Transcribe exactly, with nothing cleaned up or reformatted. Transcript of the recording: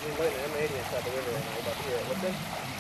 There's a lady inside the window right now. You about to hear it. What's this?